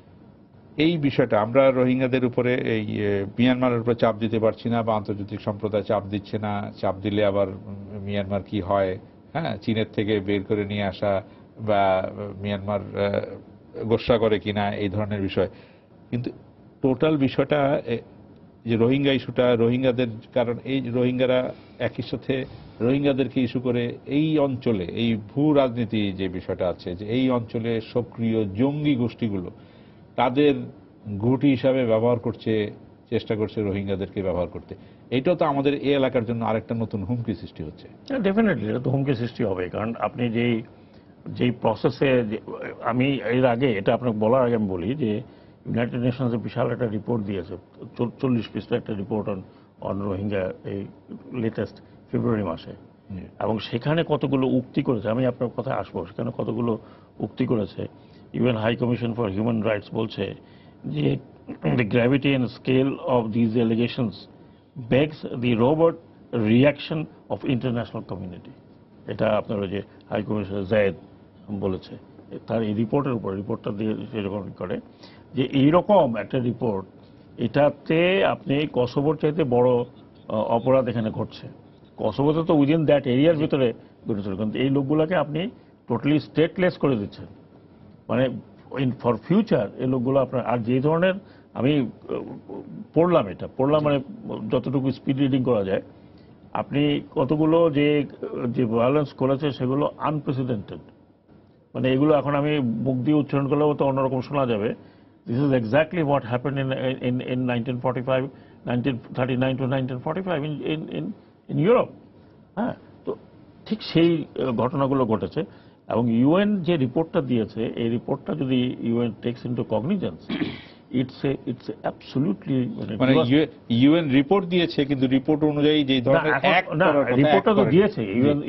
এই বিষয়টা আমরা রোহিঙ্গাদের উপরে এই এ, মিয়ানমারের উপরে চাপ দিতে পারছি না, বা আন্তর্জাতিক সম্প্রদায় চাপ দিচ্ছে না, চাপ দিলে আবার উম, মিয়ানমার কি হয়, হ্যাঁ, চীনের থেকে বের করে নিয়ে আসা বা মিয়ানমার আহ, গোসা করে কিনা, এই ধরনের বিষয়। কিন্তু টোটাল বিষয়টা এ, যে রোহিঙ্গা ইস্যুটা, রোহিঙ্গাদের, কারণ এই রোহিঙ্গারা একই সাথে রোহিঙ্গাদেরকে ইস্যু করে এই অঞ্চলে এই ভূ রাজনীতি যে বিষয়টা আছে, যে এই অঞ্চলে সক্রিয় জঙ্গি গোষ্ঠীগুলো তাদের ঘুঁটি হিসাবে ব্যবহার করছে, চেষ্টা করছে রোহিঙ্গাদেরকে ব্যবহার করতে। এইটাও তো আমাদের এই এলাকার জন্য আরেকটা নতুন হুমকি সৃষ্টি হচ্ছে। ডেফিনেটলি এটা তো হুমকি সৃষ্টি হবে, কারণ আপনি যেই যেই প্রসেসে, আমি এর আগে এটা আপনাকে বলার আগে আমি বলি যে ইউনাইটেড নেশনস বিশাল একটা রিপোর্ট দিয়েছে, চল্লিশ পৃষ্ঠা একটা রিপোর্ট অন অন রোহিঙ্গা, এই লেটেস্ট ফেব্রুয়ারি মাসে। এবং সেখানে কতগুলো উক্তি করেছে, আমি আপনার কথায় আসবো, সেখানে কতগুলো উক্তি করেছে। UN high commission for human rights বলছে যে the gravity and scale of these allegations begs the robust reaction of international community. এটা আপনার ওই যে হাই কমিশনার জায়েদ বলেছে, তার এই রিপোর্টের উপর, রিপোর্টটা দিয়ে সেরকম করে যে এইরকম একটা রিপোর্ট, এটাতে আপনি কসোভোর চাইতে বড় আহ, অপরাধ এখানে ঘটছে। কসোভোতে তো উইদিন দ্যাট এরিয়ার ভিতরে ঘটেছিল, কিন্তু এই লোকগুলোকে আপনি টোটালি স্টেটলেস করে দিচ্ছেন। মানে ফর ফিউচার এই লোকগুলো আপনার, আর যে ধরনের আমি আহ, পড়লাম, এটা পড়লাম মানে যতটুকু স্পিড রিডিং করা যায়, আপনি কতগুলো যে যে ভায়োলেন্স করেছে সেগুলো আনপ্রেসিডেন্টেড। মানে এগুলো এখন আমি মুখ দিয়ে উচ্চারণ করলেও তো অন্যরকম শোনা যাবে। This is exactly what happen in in in nineteen forty five nineteen thirty nine to nineteen forty five in in in in Europe. হ্যাঁ, তো ঠিক সেই আহ, ঘটনাগুলো ঘটেছে। এবং ইউএন যে রিপোর্টটা দিয়েছে, এই রিপোর্টটা যদি UN takes into cognizance, it's a it's absolutely মানে ইউএন রিপোর্ট দিয়েছে, কিন্তু রিপোর্ট অনুযায়ী যে ধরনের act না, করার কথা রিপোর্টটা act তো করেনি। দিয়েছে জি। ইউএন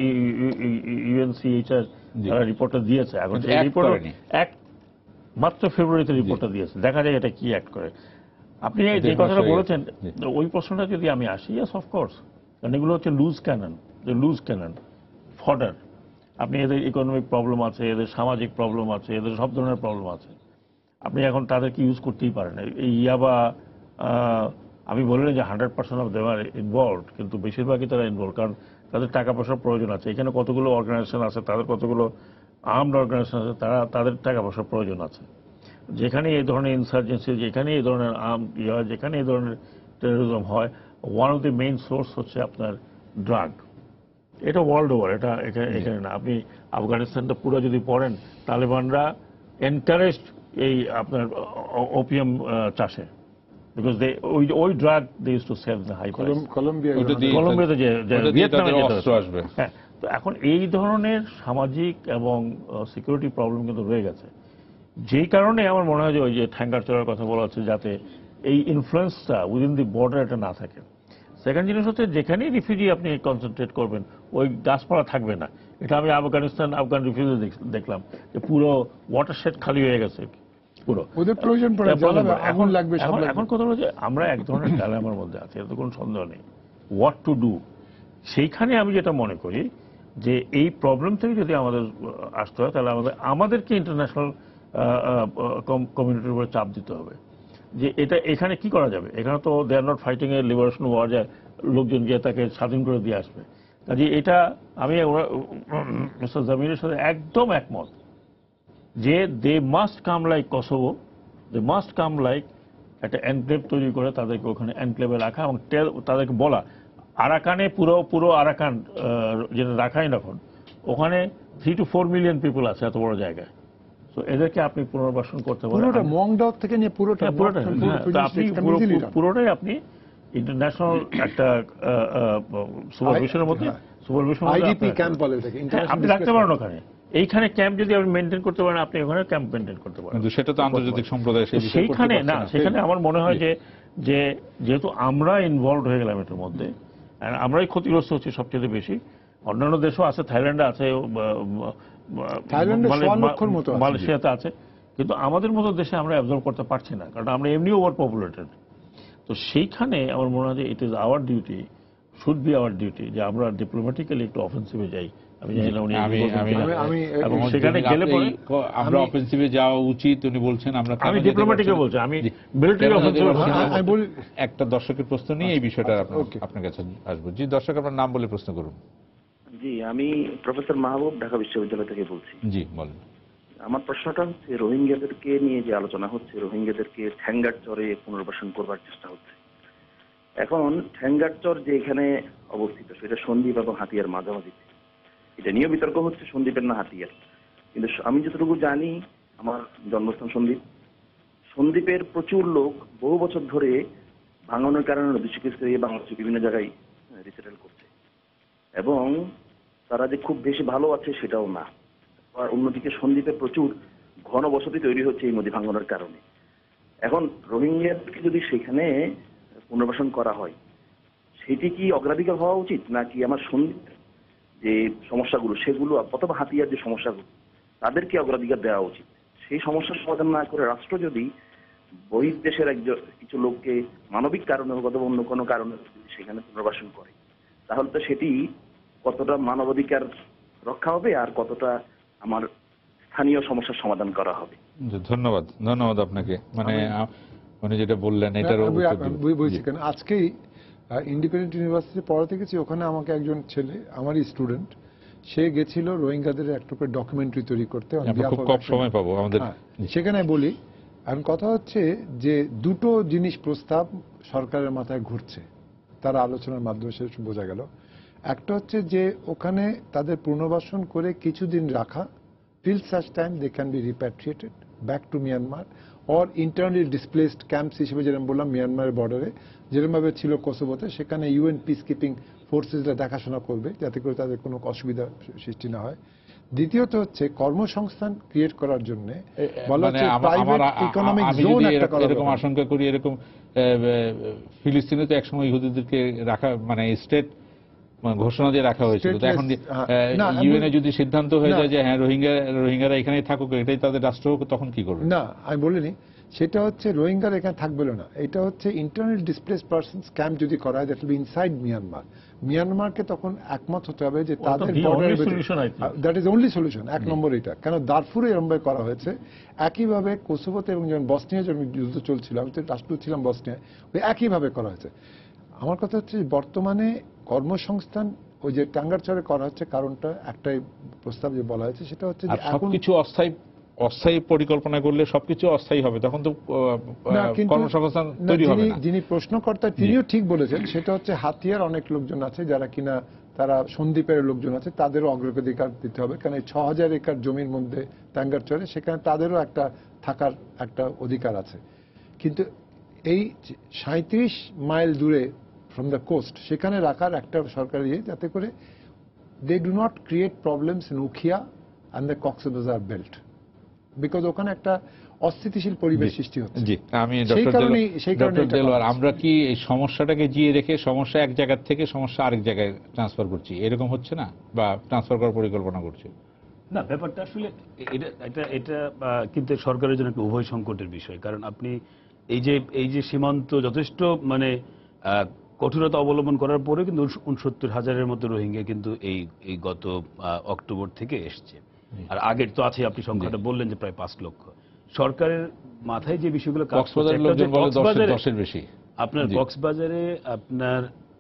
ইউএনসিএইচআর জি। তারা রিপোর্টটা দিয়েছে। এখন কিন্তু এই act রিপোর্ট করেনি। এক মাত্র ফেব্রুয়ারিতে রিপোর্টটা দিয়েছে, দেখা যায় এটা কি অ্যাক্ট করে। আপনি এই যে দেড় মাস কথাটা হয়ে বলেছেন, গেছে। জি। ওই প্রশ্নটা যদি আমি আসি, ইয়েস অফকোর্স, কারণ এগুলো হচ্ছে লুজ ক্যানন, যে লুজ ক্যানন ফডার। আপনি এদের ইকোনমিক প্রবলেম আছে, এদের সামাজিক প্রবলেম আছে, এদের সব ধরনের প্রবলেম আছে, আপনি এখন তাদেরকে ইউজ করতেই পারেন। এই ইয়াবা, আহ, আমি বলি না যে hundred percent of them are involve, কিন্তু বেশিরভাগই তারা ইনভলভ, কারণ তাদের টাকা পয়সার প্রয়োজন আছে। এখানে কতগুলো অর্গানাইজেশন আছে, তাদের কতগুলো আর্মড অর্গানাইজেশন আছে, তারা তাদের টাকা পয়সার প্রয়োজন আছে। যেখানে এই ধরনের ইনসার্জেন্সি, যেখানে এই ধরনের আর্ম ইয়ে হয়, যেখানে এই ধরনের টেরোরিজম হয়, one of the main source হচ্ছে আপনার ড্রাগ। এটা ওয়ার্ল্ড ওভার, এটা এখানে না। আপনি আফগানিস্তানটা পুরো যদি পড়েন, তালেবানরা এনকারেজড এই আপনার ওপিয়াম চাষে, বিকজ দে ওই ওই drug they use to sell the high price. Colombia কলম্বিয়াতে যে ভিয়েতনামে অস্ত্র আসবে। হ্যাঁ, তো এখন এই ধরনের সামাজিক এবং সিকিউরিটি প্রবলেম কিন্তু রয়ে গেছে, যেই কারণে আমার মনে হয় যে ওই যে ঠ্যাঙ্গার চড়ার কথা বলা হচ্ছে, যাতে এই ইনফ্লুয়েন্সটা উইদিন দি বর্ডার এটা না থাকে। সেকেন্ড জিনিস হচ্ছে, যেখানেই রিফিউজি আপনি কনসেন্ট্রেট করবেন, ওই গাছপালা থাকবে না। এটা আমি আফগানিস্তান আফগান রিফিউজি দেখলাম যে পুরো ওয়াটারশেড খালি হয়ে গেছে পুরো। ওদের প্রয়োজন পড়ে, জ্বালাবে, আগুন লাগবে, সব লাগবে। এখন কথা হলো যে আমরা এক ধরনের ডায়লেমার মধ্যে আছি, এতে কোনো সন্দেহ নেই। হোয়াট টু ডু, সেইখানে আমি যেটা মনে করি যে এই প্রবলেম থেকে যদি আমাদের আসতে হয়, তাহলে আমাদের আমাদেরকে ইন্টারন্যাশনাল কমিউনিটির উপরে চাপ দিতে হবে যে এটা এখানে কি করা যাবে। এখানে তো they are not fighting a liberation war, যায় লোকজন গিয়ে তাকে স্বাধীন করে দিয়ে আসবে। কাজে এটা আমি মিস্টার জামিরের সাথে একদম একমত যে they must come like Kosovo, they must come like একটা এনক্লেভ তৈরি করে তাদেরকে ওখানে এনক্লেভে রাখা, এবং তাদেরকে বলা আরাকানে পুরো পুরো আরাকান যেটা রাখাই এখন, ওখানে three to four million people আছে এত বড় জায়গায়। তো এদেরকে আপনি পুনর্বাসন করতে পারেন পুরোটা মংডক থেকে নিয়ে পুরোটা পুরোটাই আপনি পুরোটাই আপনি ইন্টারন্যাশনাল একটা সুপারভিশনের মধ্যে সুপারভিশন আইডিপি ক্যাম্প বলে এটাকে, আপনি রাখতে পারেন ওখানে। এইখানে ক্যাম্প যদি আপনি মেনটেন করতে পারেন, আপনি ওখানে ক্যাম্প মেনটেন করতে পারেন। কিন্তু সেটা তো আন্তর্জাতিক সম্প্রদায় সেইখানে না, সেখানে আমার মনে হয় যে যে যেহেতু আমরা ইনভলভ হয়ে গেলাম এটার মধ্যে, আমরাই ক্ষতিগ্রস্ত হচ্ছি সবচেয়ে বেশি। অন্যান্য দেশও আছে, থাইল্যান্ডে আছে, মালয়েশিয়াতে আছে, কিন্তু আমাদের মতো দেশে আমরা অ্যাবজর্ব করতে পারছি না, কারণ আমরা এমনি ওভার পপুলেটেড। তো সেইখানে আমার মনে হয় যে it is our duty, should be our duty, যে আমরা ডিপ্লোম্যাটিক্যালি একটু অফেন্সিভে যাই। আমি জানি না উনি এবং সেখানে গেলে পরে আমরা অফেন্সিভে যাওয়া উচিত উনি বলছেন। আমরা আমি ডিপ্লোম্যাটিকে বলছি, আমি মিলিটারি অফেন্সিভ। একটা দর্শকের প্রশ্ন নিয়ে এই বিষয়টা আপনার কাছে আসবো। জি দর্শক, আপনার নাম বলে প্রশ্ন করুন। জি, আমি প্রফেসর মাহবুব, ঢাকা বিশ্ববিদ্যালয় থেকে বলছি। জি বলেন। আমার প্রশ্নটা হচ্ছে, রোহিঙ্গাদেরকে নিয়ে যে আলোচনা হচ্ছে, রোহিঙ্গাদেরকে ঠ্যাঙ্গার চরে পুনর্বাসন করবার চেষ্টা হচ্ছে। এখন ঠ্যাঙ্গার চর যে এখানে অবস্থিত, সেটা সন্দ্বীপ এবং হাতিয়ার মাঝামাঝি, এটা নিয়েও বিতর্ক হচ্ছে সন্দ্বীপের না হাতিয়ার। কিন্তু আমি যতটুকু জানি, আমার জন্মস্থান সন্দ্বীপ, সন্দ্বীপের প্রচুর লোক বহু বছর ধরে ভাঙনের কারণে নদী চিকিৎসা দিয়ে বাংলাদেশের বিভিন্ন জায়গায় রিসেটেল করছে, এবং তারা যে খুব বেশি ভালো আছে সেটাও না। আর অন্যদিকে সন্দ্বীপে প্রচুর ঘনবসতি তৈরি হচ্ছে এই নদী ভাঙনের কারণে। এখন রোহিঙ্গাকে যদি সেখানে পুনর্বাসন করা হয়, সেটি কি অগ্রাধিকার হওয়া উচিত, নাকি আমার সন্দ্বীপ যে সমস্যাগুলো সেগুলো, অথবা হাতিয়ার যে সমস্যাগুলো, তাদেরকে অগ্রাধিকার দেওয়া উচিত? সেই সমস্যার সমাধান না করে রাষ্ট্র যদি বহির্দেশের একজন কিছু লোককে মানবিক কারণে হোক অথবা অন্য কোনো কারণে সেখানে পুনর্বাসন করে, তাহলে তো সেটি কতটা মানবাধিকার রক্ষা হবে আর কতটা আমার স্থানীয় সমস্যার সমাধান করা হবে। ধন্যবাদ, ধন্যবাদ আপনাকে। মানে উনি যেটা বললেন এটার বলছি কেন, আজকেই ইন্ডিপেন্ডেন্ট ইউনিভার্সিটি পড়াতে গেছি, ওখানে আমাকে একজন ছেলে, আমারই স্টুডেন্ট, সে গেছিল রোহিঙ্গাদের একটা করে ডকুমেন্টারি তৈরি করতে। খুব কম সময় পাবো আমাদের, সেখানে বলি এখন কথা হচ্ছে যে দুটো জিনিস প্রস্তাব সরকারের মাথায় ঘুরছে, তার আলোচনার মাধ্যমে সেটা বোঝা গেল। একটা হচ্ছে যে ওখানে তাদের পুনর্বাসন করে কিছুদিন রাখা, till such time they can be repatriated back to Myanmar or internally displaced camps হিসেবে, যেরকম বললাম মিয়ানমারের বর্ডারে যেরকমভাবে ছিল কোসোভোতে, সেখানে ইউএন পিস কিপিং ফোর্সেসরা দেখাশোনা করবে যাতে করে তাদের কোনো অসুবিধা সৃষ্টি না হয়। দ্বিতীয়ত হচ্ছে কর্মসংস্থান ক্রিয়েট করার জন্য বলা হচ্ছে প্রাইভেট ইকোনমিক জোন একটা করা। এরকম আশঙ্কা করি, এরকম ফিলিস্তিনে তো একসময় ইহুদিদেরকে রাখা মানে স্টেট ঘোষণা দিয়ে রাখা হয়েছিল, তো এখন ইউএনএ যদি সিদ্ধান্ত হয়ে যায় যে হ্যাঁ রোহিঙ্গা রোহিঙ্গারা এখানেই থাকুক, এটাই তাদের রাষ্ট্র হোক, তখন কি করবে? না, আমি বলিনি সেটা হচ্ছে রোহিঙ্গারা এখানে থাকবে না, এটা হচ্ছে ইন্টারনাল ডিসপ্লেস পারসনস ক্যাম্প যদি করা হয়, that will be inside Myanmar. মিয়ানমারকে তখন একমত হতে হবে যে তাদের বর্ডারের দ্যাট ইজ অনলি সলিউশন। এক নম্বর এটা, কেন দারফুরে এরমভাবে করা হয়েছে, একইভাবে কোসোভোতে এবং যখন বসনিয়া যখন যুদ্ধ চলছিল, আমি তো রাষ্ট্র ছিলাম বসনিয়ায়, ওই একইভাবে করা হয়েছে। আমার কথা হচ্ছে বর্তমানে কর্মসংস্থান ওই যে টাঙ্গারচরে করা হচ্ছে কারণটা একটাই প্রস্তাব যে বলা হয়েছে সেটা হচ্ছে যে আর এখন সবকিছু অস্থায়ী অস্থায়ী পরিকল্পনা করলে সবকিছু অস্থায়ী হবে, তখন তো আহ, না, কিন্তু- কর্মসংস্থান না, তৈরি হবে যিনি- না। যিনি প্রশ্নকর্তা তিনিও ঠিক বলেছেন, সেটা হচ্ছে হাতিয়ার অনেক লোকজন আছে যারা কিনা তারা সন্দ্বীপের লোকজন আছে, তাদেরও অগ্রাধিকার দিতে হবে, কারণ এই ছ হাজার একর জমির মধ্যে টাঙ্গারচরে সেখানে তাদেরও একটা থাকার একটা অধিকার আছে। কিন্তু এই সাঁত্রিশ মাইল দূরে ফ্রম দ্য কোস্ট সেখানে রাখার একটা সরকারি ইয়ে, যাতে করে they do not create problems in Ukhia and the Cox's Bazar belt, because ওখানে একটা অস্থিতিশীল পরিবেশ সৃষ্টি হচ্ছে। জি, আমি সেই ডক্টর কারণেই সেই কারণে ডক্টর এটা দেলোয়ার, করা আমরা কি এই সমস্যাটাকে জিয়ে রেখে সমস্যা এক জায়গা থেকে সমস্যা আরেক জায়গায় ট্রান্সফার করছি, এরকম হচ্ছে না, বা ট্রান্সফার করার পরিকল্পনা করছি? না, ব্যাপারটা আসলে এটা এটা এটা আহ, কিন্তু সরকারের জন্য একটা উভয় সংকটের বিষয়। কারণ আপনি এই যে এই যে সীমান্ত যথেষ্ট মানে আহ, কঠোরতা অবলম্বন করার পরে কিন্তু উনসত্তর হাজারের মতো রোহিঙ্গা কিন্তু এই এই গত আহ, অক্টোবর থেকে এসছে। আর আগের তো আছে, আপনি সংখ্যাটা বললেন যে প্রায় পাঁচ লক্ষ। সরকারের মাথায় যে বিষয়গুলো কাজ করছে, কক্সবাজারের একটা হচ্ছে লোকজন বলে দশের কক্সবাজারে- দশের বেশি। আপনার জি। কক্সবাজারে আপনার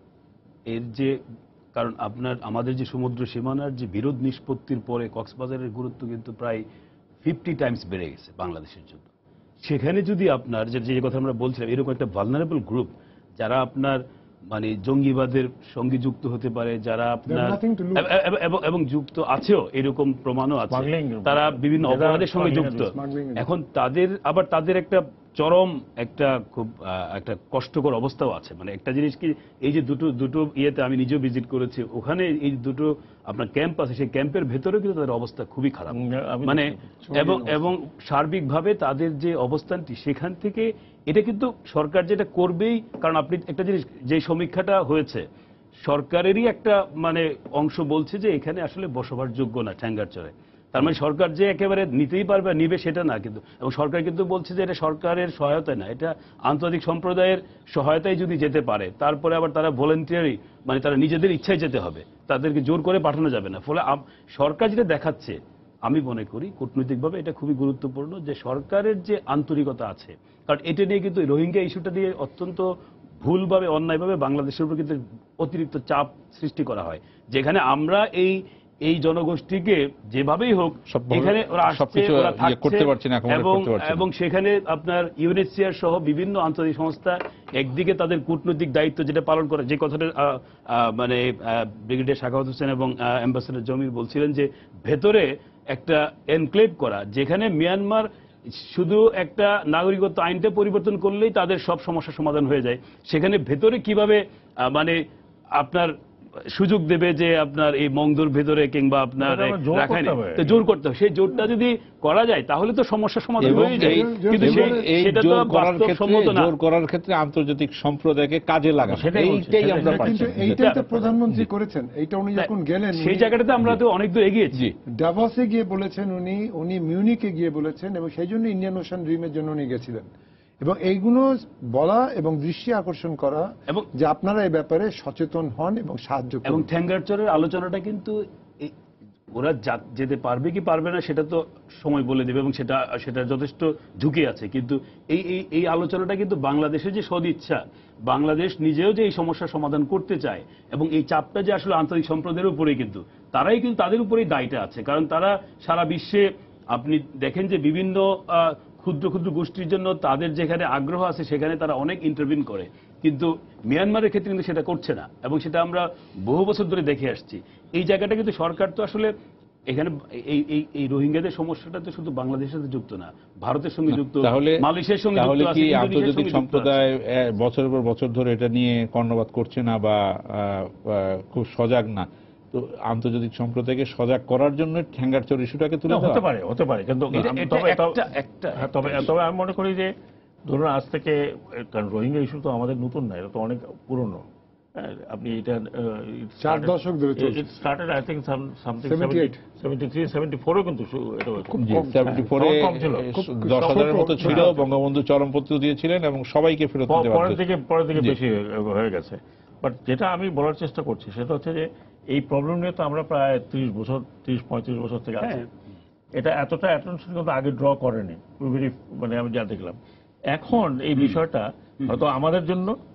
এর যে কারণ আপনার আমাদের যে সমুদ্র সীমানার যে বিরোধ নিষ্পত্তির পরে কক্সবাজারের গুরুত্ব কিন্তু প্রায় ফিফটি টাইমস বেড়ে গেছে বাংলাদেশের জন্য। সেখানে যদি আপনার যে যে কথা আমরা বলছিলাম, এরকম একটা ভালনারেবল গ্রুপ যারা আপনার মানে জঙ্গিবাদের সঙ্গে যুক্ত হতে পারে, যারা আপনার nothing to lose. এব- এব- এবং এবং যুক্ত আছেও, এরকম প্রমাণও আছে, Smuggling, তারা বিভিন্ন যারা অপরাধের সঙ্গে smuggling যুক্ত। smuggling is- এখন তাদের আবার তাদের একটা চরম একটা খুব আহ, একটা কষ্টকর অবস্থাও আছে। মানে একটা জিনিস কি, এই যে দুটো দুটো ইয়েতে আমি নিজেও ভিজিট করেছি, ওখানে এই দুটো আপনার ক্যাম্প আছে, সেই ক্যাম্পের ভেতরেও কিন্তু তাদের অবস্থা খুবই খারাপ। উম, আমি মানে দেখতে এবং এবং সার্বিকভাবে তাদের যে অবস্থানটি, সেখান থেকে এটা কিন্তু সরকার যেটা করবেই, কারণ আপনি একটা জিনিস, যে সমীক্ষাটা হয়েছে সরকারেরই একটা মানে অংশ বলছে যে এখানে আসলে বসবাসযোগ্য না ঠ্যাঙ্গারচরে। তার মানে সরকার যে একেবারে নিতেই পারবে নিবে সেটা না, কিন্তু এবং সরকার কিন্তু বলছে যে এটা সরকারের সহায়তায় না, এটা আন্তর্জাতিক সম্প্রদায়ের সহায়তায় যদি যেতে পারে, তারপরে আবার তারা ভলেন্টিয়ারি মানে তারা নিজেদের ইচ্ছায় যেতে হবে, তাদেরকে জোর করে পাঠানো যাবে না। ফলে আম- সরকার যেটা দেখাচ্ছে, আমি মনে করি কূটনৈতিকভাবে এটা খুবই গুরুত্বপূর্ণ যে সরকারের যে আন্তরিকতা আছে। কারণ এটা নিয়ে কিন্তু রোহিঙ্গা ইস্যুটা দিয়ে অত্যন্ত ভুলভাবে অন্যায়ভাবে বাংলাদেশের উপর কিন্তু অতিরিক্ত চাপ সৃষ্টি করা হয়, যেখানে আমরা এই এই জনগোষ্ঠীকে যেভাবেই হোক সবভাবে- এখানে ওরা আসছে, সবকিছু ওরা ইয়ে থাকছে, করতে পারছি না, accommodate এবং করতে পারছি না। এবং সেখানে আপনার ইউএনএইচসিআর সহ বিভিন্ন আন্তর্জাতিক সংস্থা একদিকে তাদের কূটনৈতিক দায়িত্ব যেটা পালন করে, যে কথাটা আহ, আহ, মানে ব্রিগেডিয়ার সাখাওয়াত হোসেন এবং অ্যাম্বাসেডর জমির বলছিলেন যে ভেতরে একটা এনক্লেভ করা, যেখানে মিয়ানমার শুধু একটা নাগরিকত্ব আইনটা পরিবর্তন করলেই তাদের সব সমস্যার সমাধান হয়ে যায়, সেখানে ভেতরে কিভাবে আহ, মানে আপনার সুযোগ দেবে যে আপনার এই মংদুর ভেতরে কিংবা আপনার এটা আবার জোর রাখাইনে করতে হবে। তো জোর করতে হবে। সেই জোরটা যদি করা যায় তাহলে তো সমস্যার সমাধান এবং হয়ে যায়, এই- কিন্তু এবং সেই- এই সেটা তো জোর করার ক্ষেত্রে বাস্তবসম্মত না। জোর করার ক্ষেত্রে আন্তর্জাতিক সম্প্রদায়কে কাজে লাগানো, সেটাই বলছি, এইটাই সেটাই- আমরা সেটাই- পাচ্ছি কিন্তু না। এইটাই তো প্রধানমন্ত্রী করেছেন, এইটা উনি যখন গেলেন সেই উনি জায়গাটাতে আমরা তো অনেক দূর এগিয়েছি। জি, ডাভসে গিয়ে বলেছেন, উনি উনি মিউনিকে গিয়ে বলেছেন, এবং সেই জন্য ইন্ডিয়ান ওশান ড্রিমের জন্য উনি গেছিলেন। এবং এইগুলো বলা এবং দৃষ্টি আকর্ষণ করা এবং যে আপনারা এই ব্যাপারে সচেতন হন এবং সাহায্য এবং করুন। ঠ্যাঙ্গারচরের আলোচনাটা কিন্তু এই- ওরা যা- যেতে পারবে কি পারবে না সেটা তো সময় বলে দেবে, এবং সেটা সেটা যথেষ্ট ঝুঁকি আছে। কিন্তু এই এই এই আলোচনাটা কিন্তু বাংলাদেশের যে সদিচ্ছা, বাংলাদেশ নিজেও যে এই সমস্যার সমাধান করতে চায়, এবং এই চাপটা যে আসলে আন্তর্জাতিক সম্প্রদায়ের উপরেই, কিন্তু তারাই কিন্তু তাদের উপরেই দায়টা আছে। কারণ তারা সারা বিশ্বে আপনি দেখেন যে বিভিন্ন আহ, ক্ষুদ্র ক্ষুদ্র গোষ্ঠীর জন্য তাদের যেখানে আগ্রহ আছে সেখানে তারা অনেক ইন্টারভিন করে, কিন্তু মিয়ানমারের ক্ষেত্রে কিন্তু সেটা করছে না, এবং সেটা আমরা বহু বছর ধরে দেখে আসছি। এই জায়গাটা কিন্তু সরকার তো আসলে এখানে এই এই এই রোহিঙ্গাদের সমস্যাটা তো শুধু বাংলাদেশের সাথে যুক্ত না, ভারতের সঙ্গে যুক্ত, তাহলে মালয়েশিয়ার সঙ্গে তাহলে যুক্ত আছে, কি ইন্দোনেশিয়ার আন্তর্জাতিক সঙ্গে যুক্ত আছে। সম্প্রদায় এ, বছরের পর বছর ধরে এটা নিয়ে কর্ণপাত করছে না বা আহ, আহ, খুব সজাগ না? তো আন্তর্জাতিক সম্প্রদায়কে সজাগ করার জন্য ঠ্যাঙ্গারচর ইস্যুটাকে তুলে না, হতে দেওয়া। পারে হতে পারে কিন্তু এটা- আমি- এটা তবে এটাও- একটা- একটা- হ্যাঁ, তবে তবে আমি মনে করি যে ধরুন আজ থেকে, কারণ রোহিঙ্গা ইস্যু তো আমাদের নতুন না, এটা তো অনেক পুরনো। হ্যাঁ, আপনি এটা চার দশক ধরে চলছে। It started I think something seventy-eight seventy three seventy ফোরও কিন্তু শু- এটা হয়েছে। জি, কম, seventy-four এ কম ছিল। খুব দশ হাজারের মতো সফল ছিল, হ্যাঁ। বঙ্গবন্ধু চরমপত্র দিয়েছিলেন এবং সবাইকে ফেরত প- দিতে বাধ্য পরের দিকে পরের দিকে জি। বেশি হয়ে- হয়ে গেছে। বাট যেটা আমি বলার চেষ্টা করছি সেটা হচ্ছে যে এই প্রবলেম নিয়ে তো আমরা প্রায় ত্রিশ বছর ত্রিশ পঁয়ত্রিশ বছর থেকে আছি। হ্যাঁ। এটা এতটা অ্যাটেনশন কিন্তু আগে ড্র করেনি, খুবই মানে আমি যা দেখলাম। এখন এই বিষয়টা হয়তো আমাদের জন্য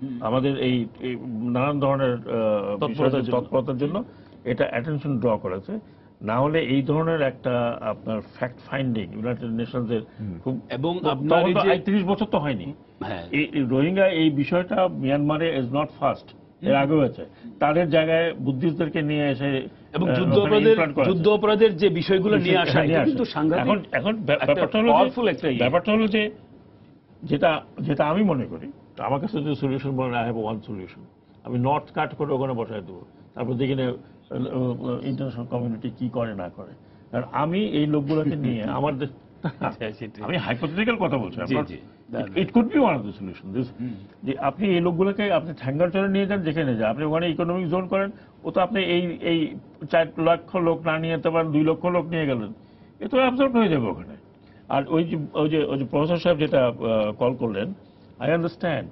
আমাদের এই এই নানান ধরনের আহ, তৎপরতার বিষয়ে জন্য। তৎপরতার জন্য এটা অ্যাটেনশন ড্র করেছে। না হলে এই ধরনের একটা আপনার ফ্যাক্ট ফাইন্ডিং ইউনাইটেড নেশনসের খুব এবং তখন আপনার এই তো যে- তিরিশ বছর তো হয়নি। হ্যাঁ এই এই রোহিঙ্গা এই বিষয়টা মিয়ানমারে ইজ নট ফার্স্ট, এর আগে হয়েছে। তাদের জায়গায় বুদ্ধিস্টদেরকে নিয়ে এসে এবং আহ, যুদ্ধ ওখানে অপরাধের implant করা যুদ্ধ হয়েছে। অপরাধের যে বিষয়গুলো নিয়ে আসা হ্যাঁ, নিয়ে এটা আসে। কিন্তু সাংঘাতিক এখন এখন ব্যা- একটা ব্যাপারটা হলো যে- powerful একটা ইয়ে। ব্যাপারটা হলো যে যেটা যেটা আমি মনে করি, আমার কাছে যে সলিউশন বলে আই হ্যাভ ওয়ান সলিউশন, আমি নর্থ কাট করে ওখানে বসায় দেবো, তারপর দেখি ইন্টারন্যাশনাল কমিউনিটি কি করে না করে। কারণ আমি এই লোকগুলোকে নিয়ে আমার দেশ, সেটাই। আমি হাইপোথেটিক্যাল কথা বলছি, জি, জি। It could be one of the solution যে আপনি এই লোকগুলোকে আপনি ঠ্যাঙ্গারচরে নিয়ে যান, যেখানে যান আপনি ওখানে ইকোনমিক জোন করেন, ও তো আপনি এই এই চার লক্ষ লোক না নিয়ে যেতে পারেন, দুই লক্ষ লোক নিয়ে গেলেন, এ তো অ্যাবজর্ব হয়ে যাবে ওখানে। আর ওই যে ওই যে ওই যে প্রফেসর সাহেব যেটা কল করলেন, আই আন্ডারস্ট্যান্ড,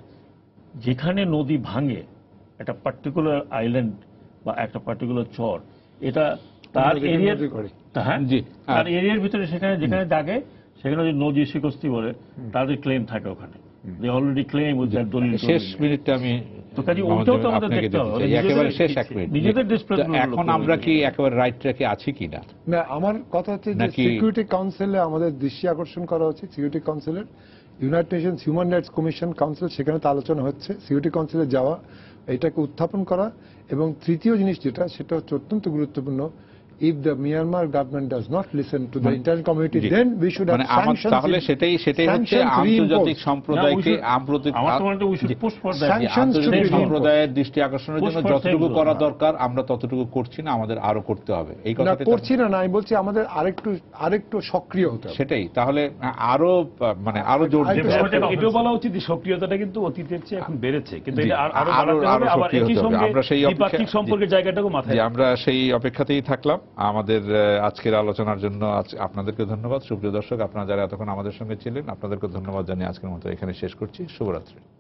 যেখানে নদী ভাঙে একটা পার্টিকুলার আইল্যান্ড বা একটা পার্টিকুলার চর, এটা তার নদীকে এরিয়ার, নদী করে। হ্যাঁ জি। তার এরিয়ার ভিতরে সেখানে যেখানে জাগে সেখানে যে নদী শিকস্তি বলে তাদের ক্লেম থাকে ওখানে, they already claim with that দলিল। শেষ মিনিটটা আমি তো কাজে ওইটাও তো আমাদের আপনাকে দেখতে দিতে হবে। চাই। নিজেদের- একেবারে শেষ এক মিনিট। নিজেদের displacement তো গুলো এখন লক্ষ্য আমরা করে কি একেবারে রাইট ট্র্যাকে আছি কিনা? না, আমার কথা হচ্ছে যে নাকি- সিকিউরিটি কাউন্সিলে আমাদের দৃষ্টি আকর্ষণ করা উচিত। সিকিউরিটি কাউন্সিলের United Nations human rights commission council, সেখানে তো আলোচনা হচ্ছে, সিকিউরিটি কাউন্সিলে যাওয়া, এটাকে উত্থাপন করা। এবং তৃতীয় জিনিস যেটা, সেটা হচ্ছে অত্যন্ত গুরুত্বপূর্ণ, if the Myanmar government does not listen to the মানে- international community, G. then we should have মানে আমার sanctions. তাহলে in- সেটাই সেটাই হচ্ছে sanctions আন্তর্জাতিক reimposed. সম্প্রদায়কে না, we should- আন্তর্জাতিক আমার তো মনে হয় we should G. push for that. Sanctions should আন্তর্জাতিক be সম্প্রদায়ের দৃষ্টি আকর্ষণের Push জন্য for যতটুকু sanctions, করা হ্যাঁ। দরকার আমরা ততটুকু করছি না, আমাদের আরো করতে হবে, এই না কথাটা করছি না, না আমি বলছি আমাদের আরেকটু আরেকটু সক্রিয় হতে হবে। সেটাই। তাহলে আরো মানে আরো জোর আরেকটু দিতে হবে। সক্রিয় এটা- এটাও বলা উচিত যে সক্রিয়তাটা কিন্তু অতীতের চেয়ে এখন বেড়েছে, কিন্তু জি, এটা আর- আরো আরো- বাড়াতে হবে। আরো আবার সক্রিয় একই হতে হবে। সঙ্গে আমরা সেই অপেক্ষা- দ্বিপাক্ষিক সম্পর্কের জায়গাটাও মাথায় যে রাখতে আমরা সেই অপেক্ষাতেই থাকলাম। আমাদের আহ, আজকের আলোচনার জন্য আজ আপনাদেরকে ধন্যবাদ। সুপ্রিয় দর্শক, আপনারা যারা এতক্ষণ আমাদের সঙ্গে ছিলেন, আপনাদেরকে ধন্যবাদ জানিয়ে আজকের মতো এখানে শেষ করছি। শুভরাত্রি।